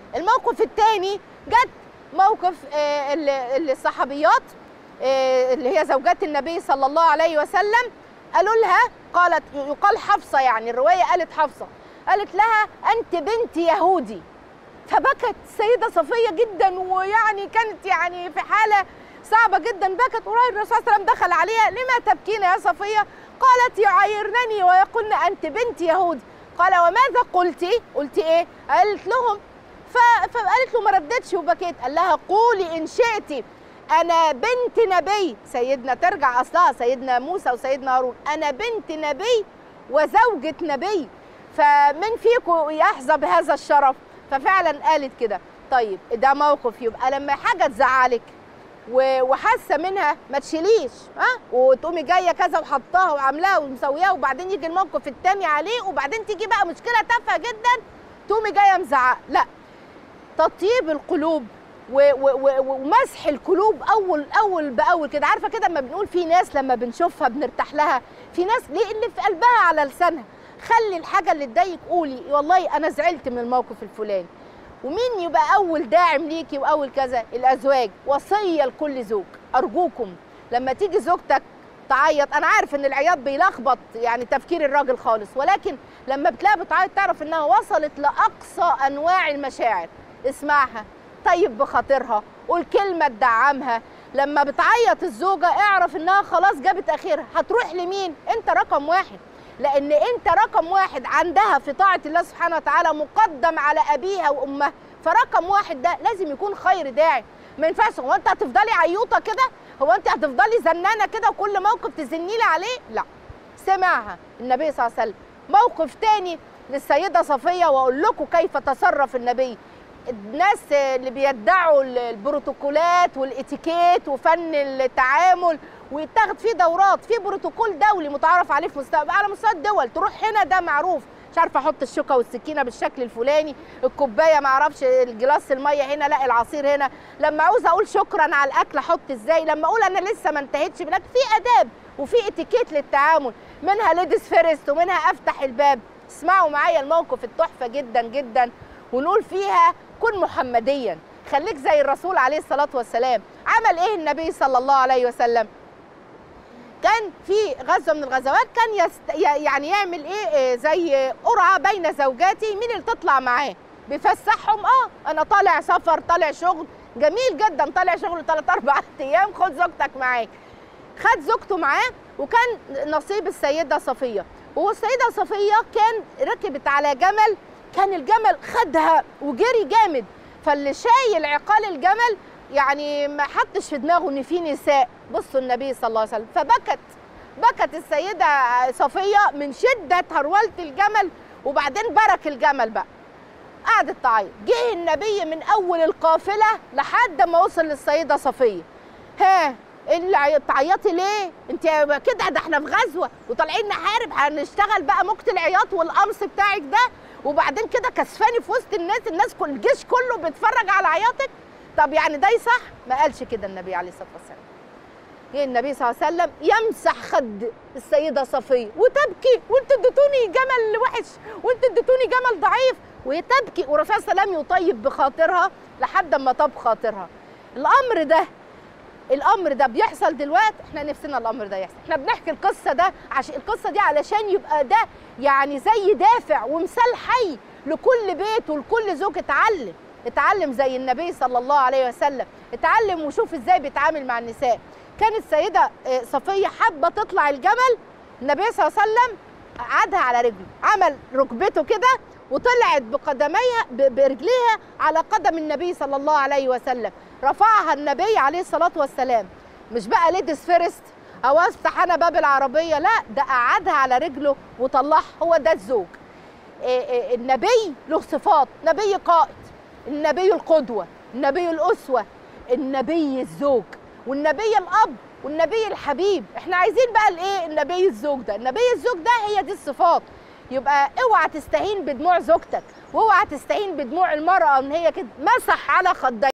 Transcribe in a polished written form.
الموقف الثاني جت موقف الصحابيات اللي هي زوجات النبي صلى الله عليه وسلم، قالوا لها، قالت، يقال حفصة، يعني الرواية قالت حفصة، قالت لها أنت بنت يهودي. فبكت السيدة صفية جدا، ويعني كانت يعني في حالة صعبة جدا، بكت. وراي الرسول صلى الله عليه وسلم دخل عليها، لما تبكين يا صفية؟ قالت يعايرنني ويقولن أنت بنت يهودي. قال وماذا قلتي؟ قلتي إيه؟ قالت لهم، فقالت له ما ردتش وبكيت. قال لها قولي إن شئتي أنا بنت نبي، سيدنا ترجع أصلها سيدنا موسى وسيدنا هارون، أنا بنت نبي وزوجة نبي، فمن فيكم يحظى بهذا الشرف؟ ففعلا قالت كده. طيب ده موقف. يبقى لما حاجة تزعلك وحاسه منها ما تشيليش، وتقومي جايه كذا وحطاها وعاملاها ومسوياها، وبعدين يجي الموقف الثاني عليه، وبعدين تيجي بقى مشكله تافهه جدا تقومي جايه مزعقه. لا، تطيب القلوب ومسح القلوب اول باول كده. عارفه كده لما بنقول في ناس لما بنشوفها بنرتاح لها، في ناس ليه اللي في قلبها على لسانها. خلي الحاجه اللي تضايقك قولي والله انا زعلت من الموقف الفلاني. ومين يبقى اول داعم ليكي واول كذا؟ الازواج. وصيه لكل زوج، ارجوكم لما تيجي زوجتك تعيط، انا عارف ان العياط بيلخبط يعني تفكير الراجل خالص، ولكن لما بتلاقيها بتعيط تعرف انها وصلت لاقصى انواع المشاعر. اسمعها، طيب بخاطرها، قول كلمه تدعمها. لما بتعيط الزوجه اعرف انها خلاص جابت اخرها. هتروح لمين؟ انت رقم واحد، لأن أنت رقم واحد عندها في طاعة الله سبحانه وتعالى، مقدم على أبيها وأمها. فرقم واحد ده لازم يكون خير داعي. ما ينفعش هو أنت هتفضلي عيوطة كده؟ هو أنت هتفضلي زنانة كده وكل موقف تزني لي عليه؟ لا. سمعها النبي صلى الله عليه وسلم. موقف تاني للسيدة صفية، وأقول لكم كيف تصرف النبي. الناس اللي بيدعوا البروتوكولات والاتيكيت وفن التعامل ويتاخد فيه دورات، في بروتوكول دولي متعارف عليه في على مستوى الدول، تروح هنا ده معروف، مش عارفه احط الشوكه والسكينه بالشكل الفلاني، الكوبايه ما اعرفش الجلاس الميه هنا، لا العصير هنا، لما عاوزه اقول شكرا على الاكل احط ازاي، لما اقول انا لسه ما انتهتش بالاكل، في اداب وفي اتيكيت للتعامل، منها ليديز فيرست ومنها افتح الباب. اسمعوا معايا الموقف التحفه جدا جدا، ونقول فيها كن محمديا، خليك زي الرسول عليه الصلاه والسلام. عمل ايه النبي صلى الله عليه وسلم؟ كان في غزوه من الغزوات كان يعني يعمل ايه، زي قرعه بين زوجاتي، مين اللي تطلع معاه، بيفسحهم. انا طالع سفر، طالع شغل، جميل جدا، طالع شغل 3-4 ايام، خد زوجتك معاك. خد زوجته معاه، وكان نصيب السيده صفيه. والسيده صفيه كان ركبت على جمل، كان الجمل خدها وجري جامد، فاللي شايل عقال الجمل يعني ما حطش في دماغه ان في نساء. بصوا النبي صلى الله عليه وسلم، بكت السيده صفيه من شده هروله الجمل، وبعدين برك الجمل بقى، قعدت تعيط. جه النبي من اول القافله لحد ما وصل للسيده صفيه. ها اللي تعيطي ليه؟ انت كده، ده احنا في غزوه وطالعين نحارب، هنشتغل بقى موجة العياط والقمص بتاعك ده، وبعدين كده كسفاني في وسط الناس كل الجيش كله بيتفرج على عياطك؟ طب يعني ده يصح؟ ما قالش كده النبي عليه الصلاه والسلام. جه النبي صلى الله عليه وسلم يمسح خد السيده صفيه وتبكي، وانتوا اديتوني جمل وحش، وانتوا اديتوني جمل ضعيف، وهي تبكي، والرسول صلى الله عليه وسلم يطيب بخاطرها لحد ما طاب خاطرها. الامر ده بيحصل دلوقتي، احنا نفسنا الامر ده يحصل. احنا بنحكي القصه دي علشان يبقى ده يعني زي دافع ومثال حي لكل بيت ولكل زوج اتعلم زي النبي صلى الله عليه وسلم، اتعلم وشوف ازاي بيتعامل مع النساء. كانت السيده صفيه حابه تطلع الجمل، النبي صلى الله عليه وسلم قعدها على رجله، عمل ركبته كده وطلعت برجليها على قدم النبي صلى الله عليه وسلم، رفعها النبي عليه الصلاه والسلام. مش بقى ليديز فيرست او افتح انا باب العربيه، لا، ده قعدها على رجله وطلعها. هو ده الزوج. النبي له صفات، نبي قائد، النبي القدوه، النبي الاسوه، النبي الزوج، والنبي الاب، والنبي الحبيب. احنا عايزين بقى الايه؟ النبي الزوج ده. النبي الزوج ده هي دي الصفات. يبقى اوعى تستهين بدموع زوجتك، واوعى تستهين بدموع المراه ان هي كده مسح على خديها.